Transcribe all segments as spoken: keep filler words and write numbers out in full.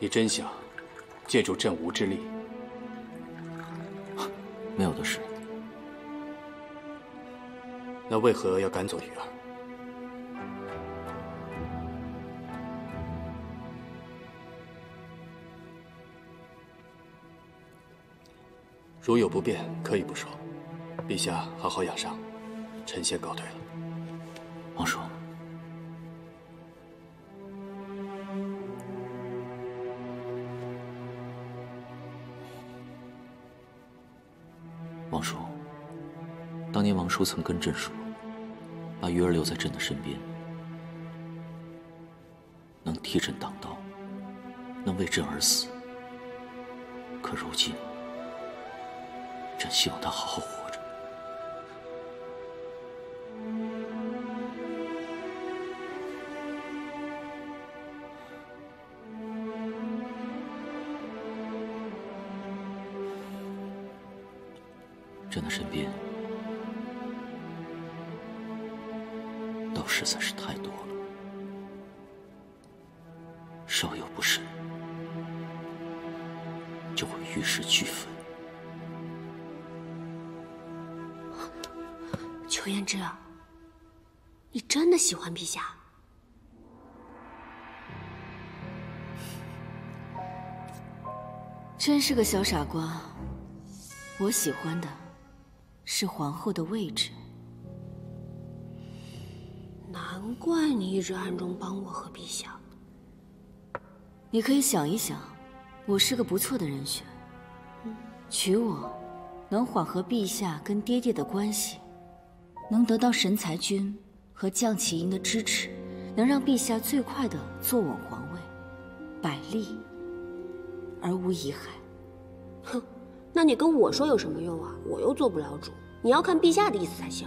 你真想借助朕无之力？ 没有的事。 那为何要赶走鱼儿？如有不便，可以不说。陛下好好养伤，臣先告退了。 王叔。 王叔，当年王叔曾跟朕说，把鱼儿留在朕的身边，能替朕挡刀，能为朕而死。可如今，朕希望他好好活着。朕的身边刀实在是太多了，稍有不慎就会玉石俱焚。 裘言之，你真的喜欢陛下？ 真是个小傻瓜。我喜欢的是皇后的位置。 难怪你一直暗中帮我和陛下。 你可以想一想，我是个不错的人选。娶我，能缓和陛下跟爹爹的关系，能得到神裁军和将旗营的支持，能让陛下最快的坐稳皇位，百利而无一害。 哼，那你跟我说有什么用啊？我又做不了主，你要看陛下的意思才行。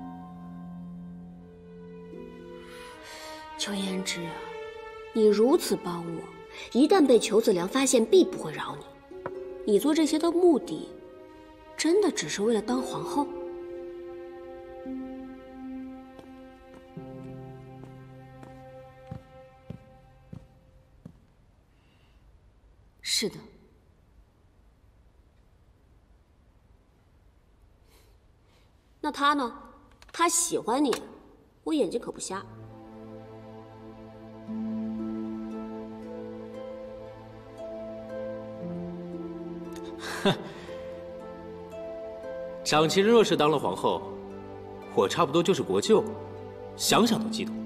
裘言之啊，你如此帮我，一旦被裘子良发现，必不会饶你。你做这些的目的，真的只是为了当皇后？ 是的。 那他呢？他喜欢你，我眼睛可不瞎。 哼，长亲若是当了皇后，我差不多就是国舅，想想都激动。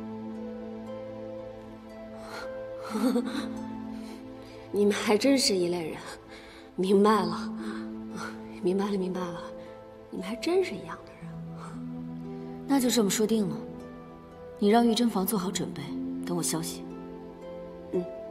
你们还真是一类人，明白了，明白了，明白了，你们还真是一样的人。 那就这么说定了，你让御珍房做好准备，等我消息。 嗯。